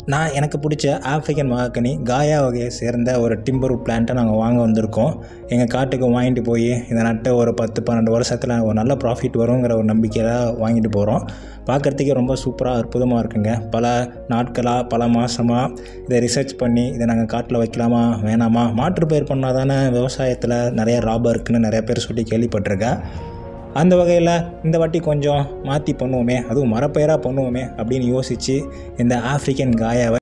எனக்கு பிடிச்ச ஆஃப்ரிக்கன் மகாகனி காயா வகையை சேர்ந்த ஒரு டிம்பர் பிளான்ட்டை நாங்கள் வாங்க வந்திருக்கோம். எங்கள் காட்டுக்கு வாங்கிட்டு போய் இதை நட்டு ஒரு 10-12 வருஷத்தில் ஒரு நல்ல ப்ராஃபிட் வருங்கிற ஒரு நம்பிக்கையில் வாங்கிட்டு போகிறோம். பார்க்குறதுக்கே ரொம்ப சூப்பராக அற்புதமாக இருக்குங்க. பல நாட்களாக பல மாதமாக இதை ரிசர்ச் பண்ணி இதை நாங்கள் காட்டில் வைக்கலாமா வேணாமா, மாற்றுப்பயிர் பண்ணால் தானே விவசாயத்தில் நிறைய லாபம் இருக்குதுன்னு நிறைய பேர் சொல்லி கேள்விப்பட்டிருக்கேன். அந்த வகையில் இந்த வாட்டி கொஞ்சம் மாற்றி பண்ணுவோமே, அதுவும் மரப்பயிராக பண்ணுவோமே அப்படின்னு யோசித்து இந்த ஆஃப்ரிக்கன் காயாவை